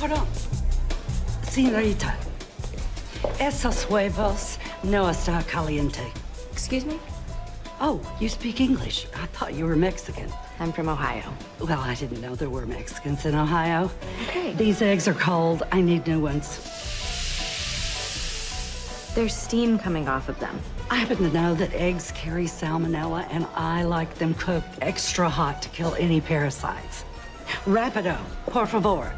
Pardon. Señorita. Esos huevos no está caliente. Excuse me? Oh, you speak English. I thought you were Mexican. I'm from Ohio. Well, I didn't know there were Mexicans in Ohio. Okay. These eggs are cold. I need new ones. There's steam coming off of them. I happen to know that eggs carry salmonella, and I like them cooked extra hot to kill any parasites. Rapido, por favor.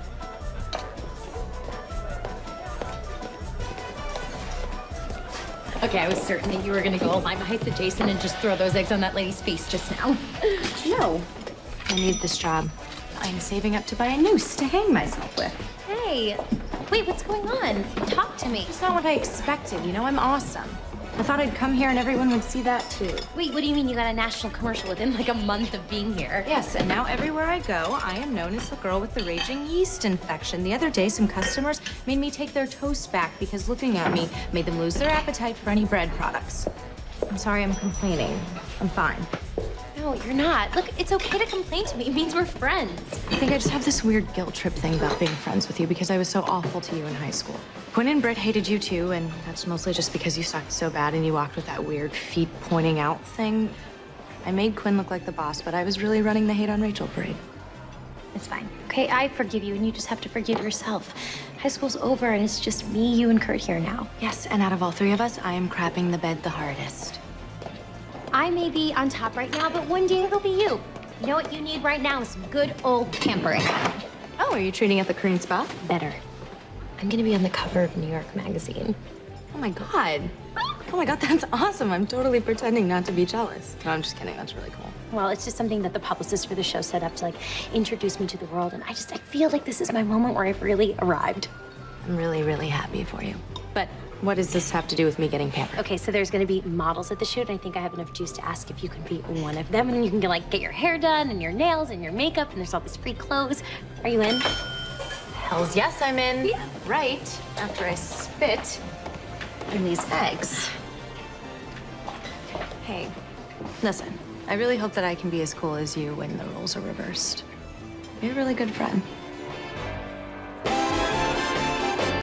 Okay, I was certain that you were gonna go all my heights at Jason and just throw those eggs on that lady's face just now. No. I need this job. I'm saving up to buy a noose to hang myself with. Hey, wait, what's going on? Talk to me. It's not what I expected, you know? I'm awesome. I thought I'd come here and everyone would see that too. Wait, what do you mean you got a national commercial within like a month of being here? Yes, and now everywhere I go, I am known as the girl with the raging yeast infection. The other day, some customers made me take their toast back because looking at me made them lose their appetite for any bread products. I'm sorry I'm complaining. I'm fine. No, you're not. Look, it's okay to complain to me. It means we're friends. I think I just have this weird guilt trip thing about being friends with you because I was so awful to you in high school. Quinn and Britt hated you too, and that's mostly just because you sucked so bad and you walked with that weird feet pointing out thing. I made Quinn look like the boss, but I was really running the hate on Rachel parade. It's fine. Okay, I forgive you, and you just have to forgive yourself. High school's over, and it's just me, you, and Kurt here now. Yes, and out of all three of us, I am crapping the bed the hardest. I may be on top right now, but one day it'll be you. You know what you need right now is some good old pampering. Oh, are you training at the Korean spa? Better. I'm gonna be on the cover of New York Magazine. Oh my God. Oh my God, that's awesome. I'm totally pretending not to be jealous. No, I'm just kidding. That's really cool. Well, it's just something that the publicist for the show set up to like introduce me to the world, and I feel like this is my moment where I've really arrived. I'm really, really happy for you. But what does this have to do with me getting pampered? Okay, so there's gonna be models at the shoot, and I think I have enough juice to ask if you can be one of them, and you can like get your hair done and your nails and your makeup, and there's all these free clothes. Are you in? Hells yes, I'm in. Yeah. Right after I spit in these eggs. Hey, listen, I really hope that I can be as cool as you when the roles are reversed. You're a really good friend.